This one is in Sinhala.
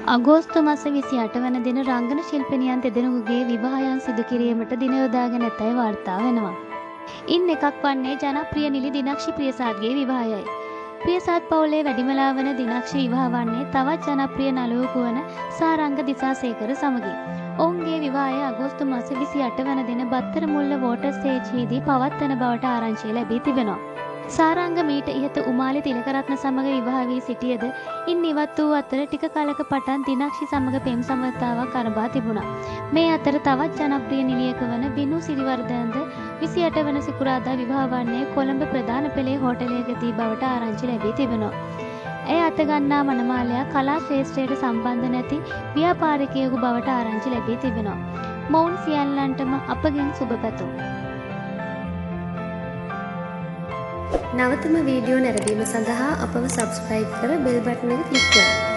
අගෝස්තු මාස 28 වන දින රංගන ශිල්පිනියන් දෙදෙනෙකුගේ විවාහයන් සිදු කිරීමට දින යොදාගෙන ඇතැයි වාර්තා වෙනවා. ඉන් එකක් වන්නේ ජනප්‍රිය නිලි දිනක්ෂි ප්‍රියසාද්ගේ විවාහයයි. ප්‍රියසාද් පවුලේ වැඩිමලා වන දිනක්ෂි විවාහ වන්නේ තවත් ජනප්‍රිය නළුවෙකු වන සාරංග දිසාසේකර සමගින්. ඔවුන්ගේ විවාහය අගෝස්තු මාස 28 වන දින බත්තර මුල්ල වෝටර් ස්ටේජ්යේදී පවත්වන බවට ආරංචිය ලැබී තිබෙනවා. සාරංග මීට ඉහත උමාලි තිලකරත්න සමග විවාහ වී සිටියද ඉන් ඉවත් වූ අතර ටික කාලයක පටන් දිනක්ෂි සමග පෙම් සම්බන්ධතාවක් අරඹා තිබුණා. මේ අතර තවත් ජනප්‍රිය නිලියක වන බිනු සිරිවර්ධනද 28 වන සිකුරාදා විවාහ වන්නේ කොළඹ ප්‍රධාන පෙළේ හෝටලයකදී බවට ආරංචි ලැබී තිබෙනවා. ඇය අතගන්නා මනමාලයා කලා ශ්‍රේෂ්ඨයට සම්බන්ධ නැති ව්‍යාපාරිකයෙකු බවට ආරංචි ලැබී තිබෙනවා. මොවුන් සියල්ලන්ටම අපගෙන් සුබ පැතුම්. නවතම වීඩියෝ නැරඹීම සඳහා අපව සබ්ස්ක්‍රයිබ් කර බෙල් බටන් එක ක්ලික් කරන්න.